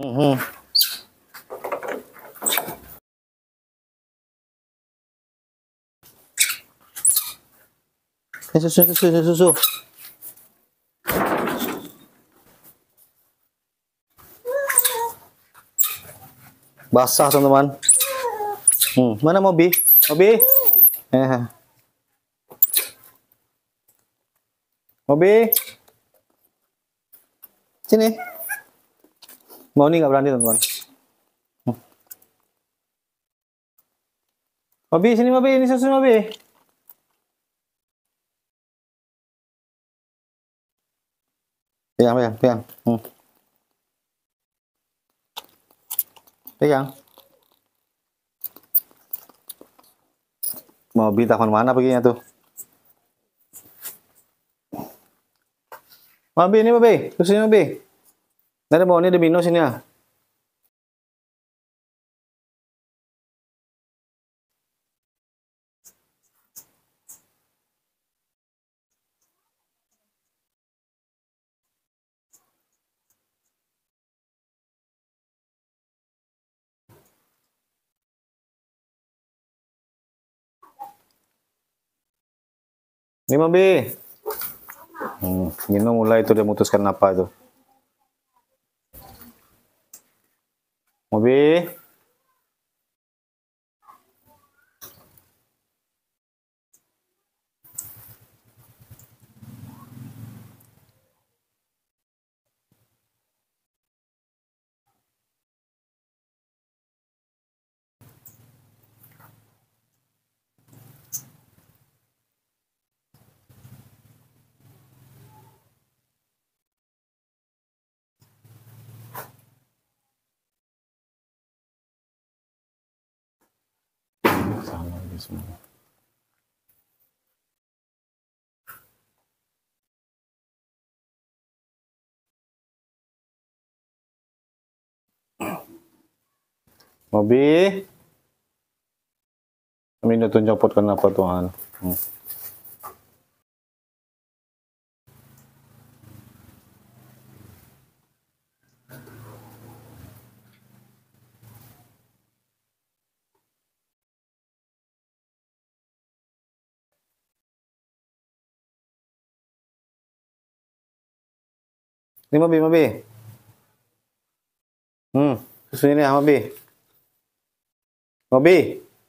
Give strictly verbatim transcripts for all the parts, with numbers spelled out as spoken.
Hmm. Susu, susu, susu, susu. Basah teman-teman. Hmm. Mana Mobi? Mobi? Eh. Mobi? Sini. Mau nih nggak berani teman-teman. Mobi, sini Mobi, ini susu Mobi. Pegang, pegang, pegang. Hmm. Pegang. Mobi takon mana perginya tuh? Mobi, ini Mobi, susu ini Mobi. Ada bawa ini ada minum sini ya. Ini Mobi. Hmm, Gino mulai itu dia memutuskan apa itu. Mobi. Sama lagi semua. Mobi. Kami udah tunjuk kenapa Tuhan. Hmm. Ini Mobi, Mobi. Hmm, susu ini ya Mobi. Mobi.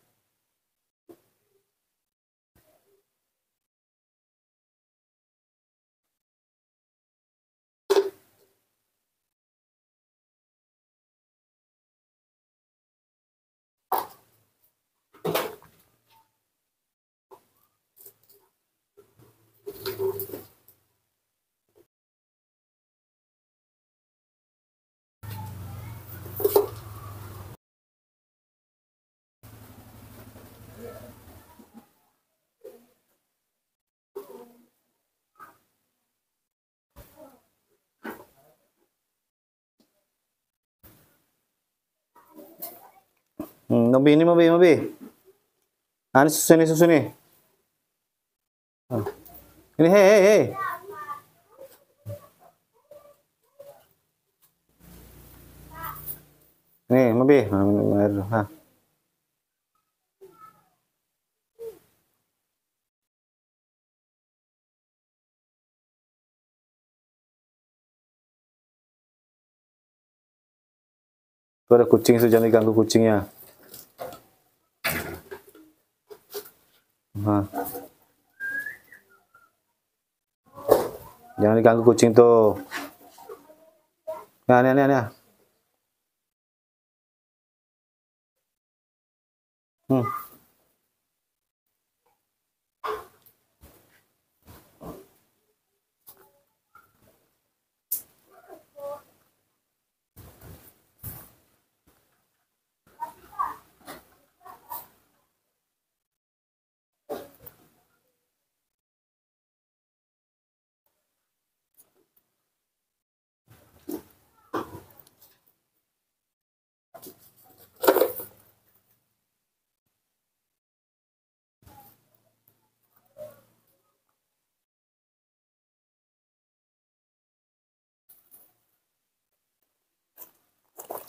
Hmm, Mobi ini Mobi, Mobi. Ah, ini susu ini susu nih. Ah. Ini hei hei hei. Nih Mobi, nah, minum air. Nah. Tuh ada kucing, itu jangan diganggu kucingnya. Nah. Jangan diganggu kucing tuh. Nah, nih, nih, nih. Hmm.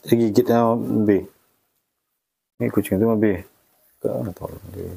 gigitnya Mobi. Ini kucing itu Mobi. Gak tolong dia.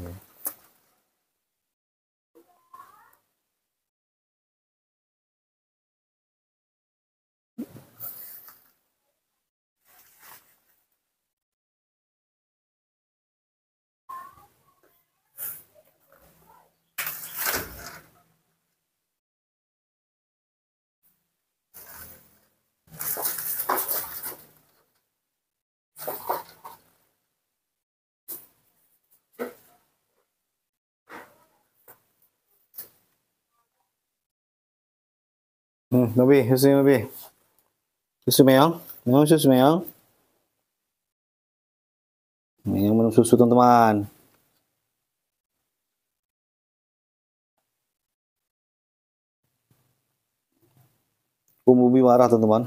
Hmm, Mobi, susu Mobi. Susu meong, meong susu meong. Meong minum susu teman-teman. Oh, Mobi marah teman-teman.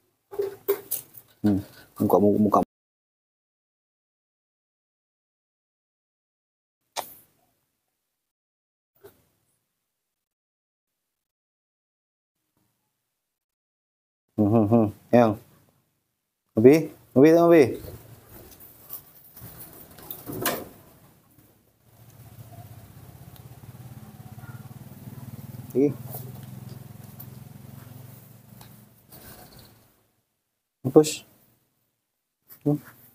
Hmm, muka muka. Hmm, hmm, hmm. Yang. Mobi, Mobi, Mobi. Ih. Push. Hmm.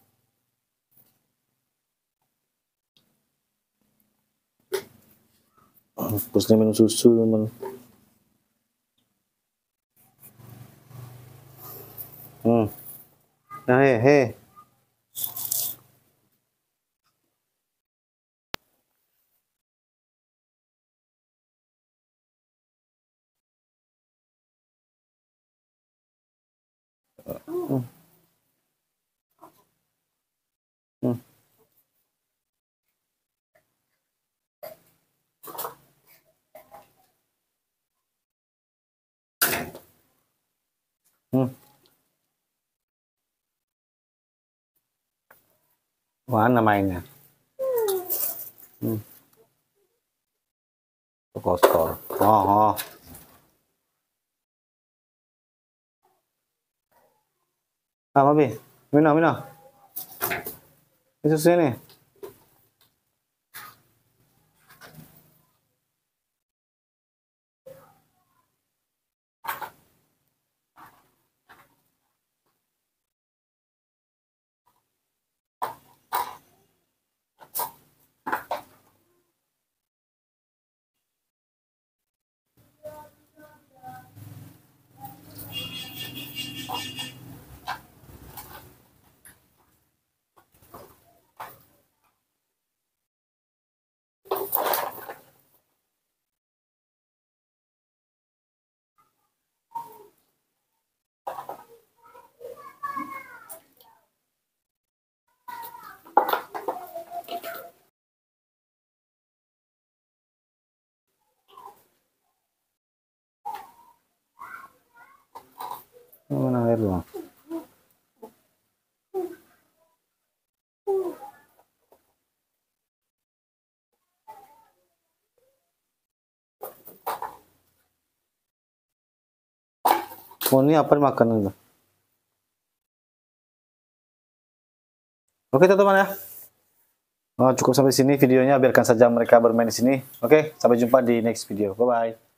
Push dia minum susu teman. Hmm. Nah, hei, hei. Hmm. Hmm. Hmm. Mana mainnya? Hmm. Kotor. Oh, oh. Ah, Mobi. Minum, minum. Ini susu ini. Mana air lu? Oh, ini apa makan itu? Oke teman-teman ya. Oh, cukup sampai sini videonya. Biarkan saja mereka bermain di sini. Oke, sampai jumpa di next video. Bye bye.